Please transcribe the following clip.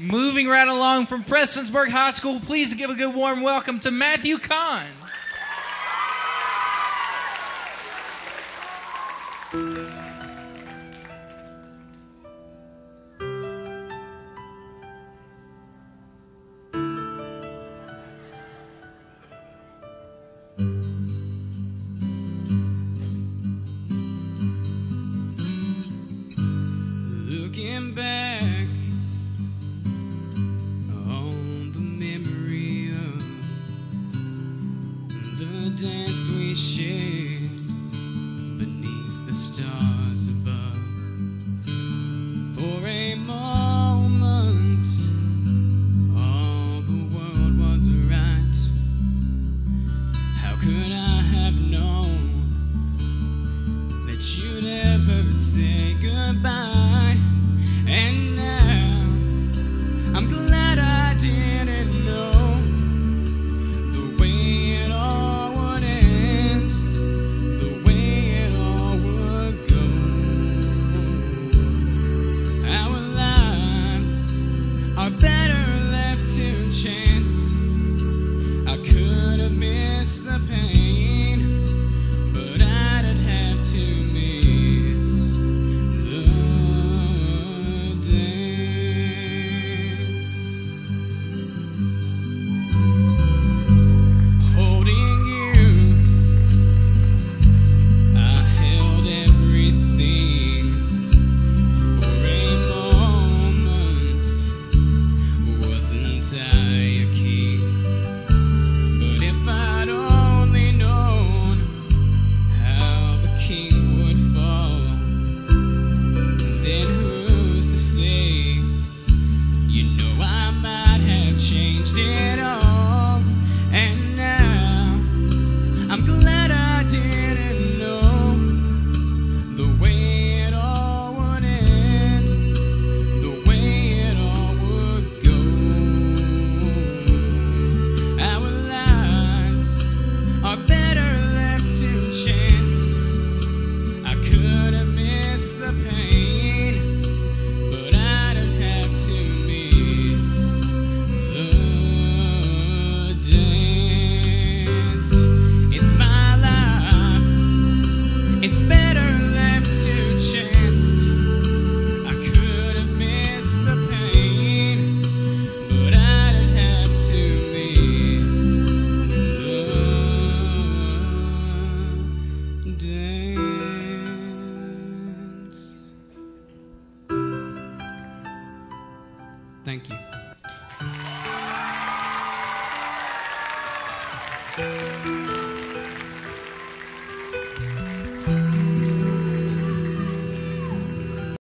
Moving right along from Prestonsburg High School, please give a good warm welcome to Matthew Conn. Looking back on the memory of the dance we shared beneath the stars above. For a moment, all the world was right. How could I have known that you'd ever say goodbye? And now, I'm glad I didn't know the way it all would end, the way it all would go. Our lives are better left to chance. I could have missed the pain, but I'd have to miss the dance. Holding you, I held everything. For a moment, wasn't I a king? But if I'd only known how the king would fall, then who's to say? You know I might have changed it all. And now, I'm glad I didn't know the way it all would end, the way it all would go. Our lives are better left to chance. I could have missed the pain, but I'd have to miss the dance. It's my life, it's better left to chance. I could have missed the pain, but I'd have to miss the dance. Thank you.